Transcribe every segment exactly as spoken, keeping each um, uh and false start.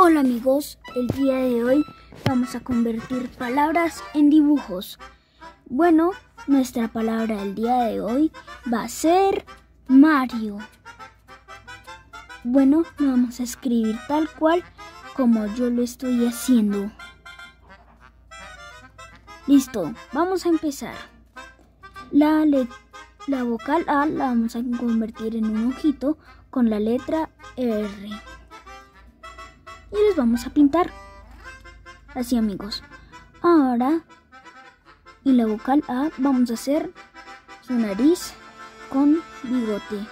Hola amigos, el día de hoy vamos a convertir palabras en dibujos. Bueno, nuestra palabra del día de hoy va a ser Mario. Bueno, lo vamos a escribir tal cual como yo lo estoy haciendo. Listo, vamos a empezar. La, la vocal A la vamos a convertir en un ojito con la letra R. Y les vamos a pintar. Así amigos. Ahora, en la vocal A vamos a hacer su nariz con bigote.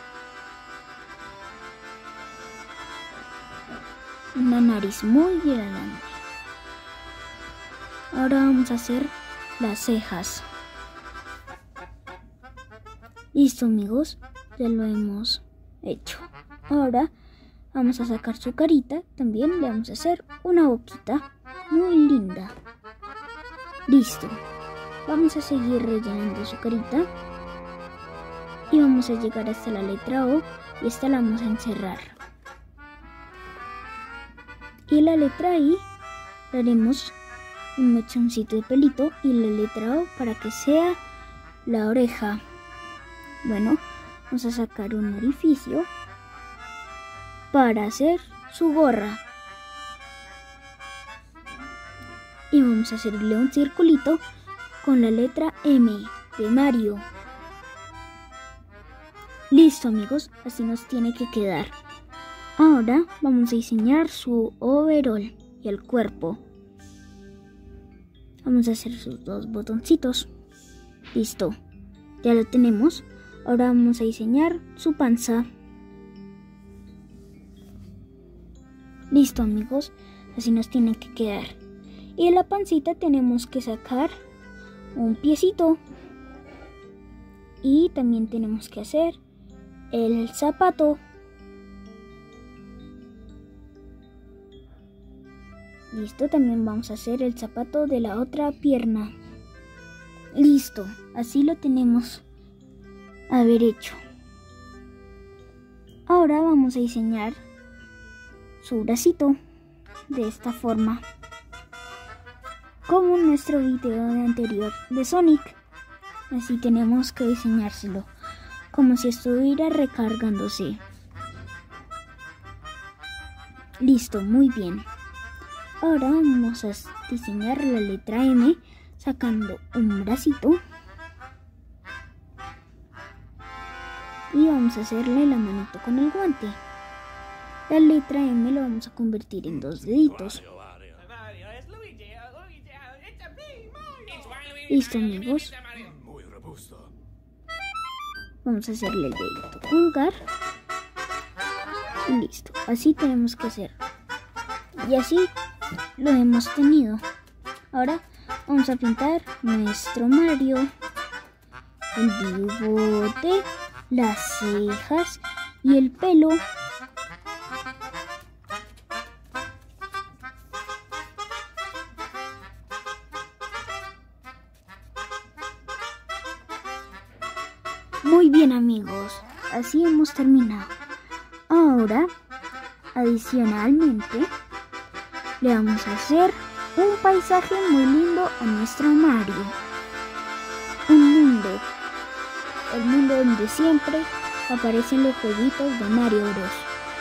Una nariz muy grande. Ahora vamos a hacer las cejas. Listo amigos, ya lo hemos hecho. Ahora vamos a sacar su carita, también le vamos a hacer una boquita muy linda. Listo, vamos a seguir rellenando su carita y vamos a llegar hasta la letra O y esta la vamos a encerrar. Y la letra I le haremos un mechoncito de pelito y la letra O para que sea la oreja. Bueno, vamos a sacar un orificio para hacer su gorra. Y vamos a hacerle un circulito con la letra M de Mario. Listo amigos, así nos tiene que quedar. Ahora vamos a diseñar su overol y el cuerpo. Vamos a hacer sus dos botoncitos. Listo, ya lo tenemos. Ahora vamos a diseñar su panza. Listo amigos, así nos tiene que quedar. Y de la pancita tenemos que sacar un piecito. Y también tenemos que hacer el zapato. Listo, también vamos a hacer el zapato de la otra pierna. Listo, así lo tenemos haber hecho. Ahora vamos a diseñar su bracito de esta forma, como en nuestro video anterior de Sonic. Así tenemos que diseñárselo como si estuviera recargándose. Listo, muy bien. Ahora vamos a diseñar la letra M sacando un bracito y vamos a hacerle la manito con el guante. La letra M lo vamos a convertir en dos deditos. Listo amigos. Vamos a hacerle el dedito pulgar. Y listo. Así tenemos que hacer. Y así lo hemos tenido. Ahora vamos a pintar nuestro Mario. El bigote, las cejas y el pelo. Muy bien amigos, así hemos terminado. Ahora, adicionalmente, le vamos a hacer un paisaje muy lindo a nuestro Mario. Un mundo, el mundo donde siempre aparecen los jueguitos de Mario Bros.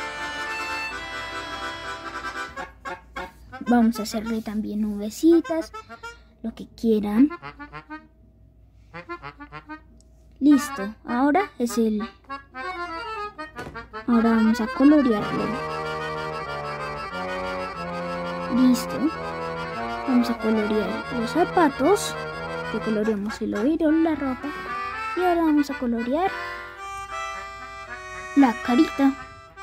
Vamos a hacerle también nubecitas, lo que quieran. Listo, ahora es el... Ahora vamos a colorearlo. Listo. Vamos a colorear los zapatos. Le coloreamos el overol, la ropa. Y ahora vamos a colorear la carita.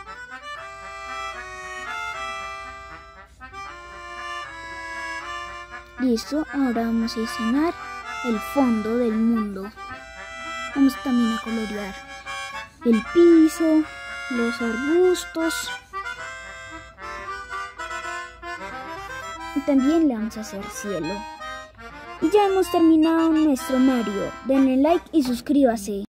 Listo, ahora vamos a diseñar el fondo del mundo. Vamos también a colorear el piso, los arbustos. Y también le vamos a hacer cielo. Y ya hemos terminado nuestro Mario. Denle like y suscríbase.